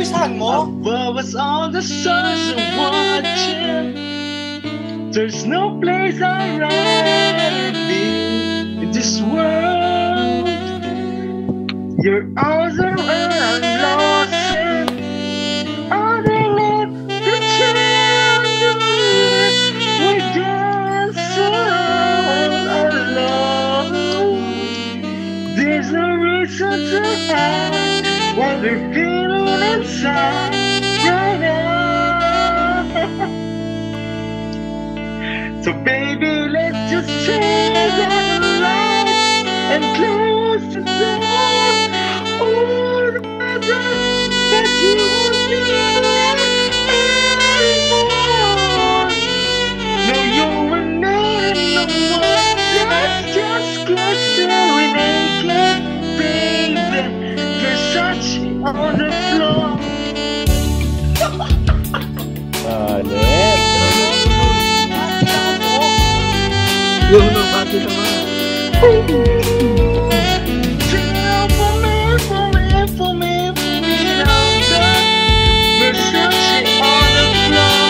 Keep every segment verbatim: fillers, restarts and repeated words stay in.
umpisahan mo? Above us all the stars are watching. There's no place I'd rather be in this world. Your arms are where I'm lost in. Underneath the chandelier, we dance around alone. There's no reason to hide what we're feeling inside right now. So baby, let's just turn out the lights and close the door. Oh, the weather that you won't be anymore. No, you're not no more. Let's just get very naked, baby. Versace on the floor. Anet. Yung nabati naman. Sing out for me, for me, for me, for me now, girl. Versace on the floor.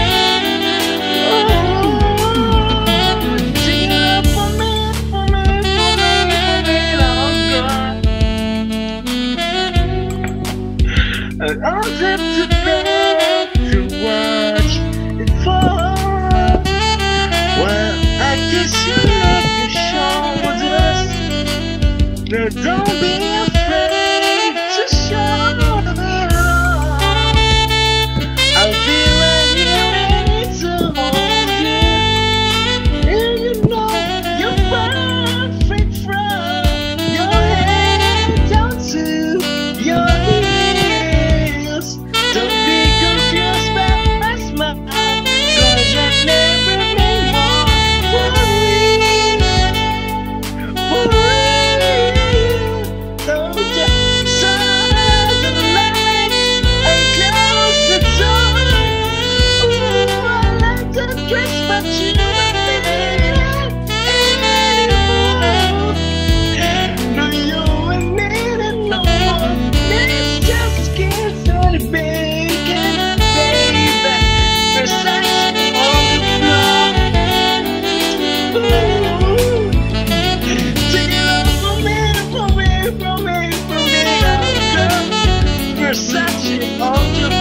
Oh, sing out for me, for me, for me, for me now, girl. And I'll zip to bed to watch it fall. Well, I guess you love your shoulders. No, don't be afraid to show it all. I'll be right here ready to hold you. And you know you're perfect from your head down to your heels. Don't be confused by my smile, 'cause I never made more for real, for real. So just turn out the lights and close the door. Ooh, I like to dress, but you don't fit anymore. No, you ain't need it no more. Let's just get started baking, baby. Versace on the floor. Ooh, sing it out for me, for me, for me, for me now, girl. Versace on the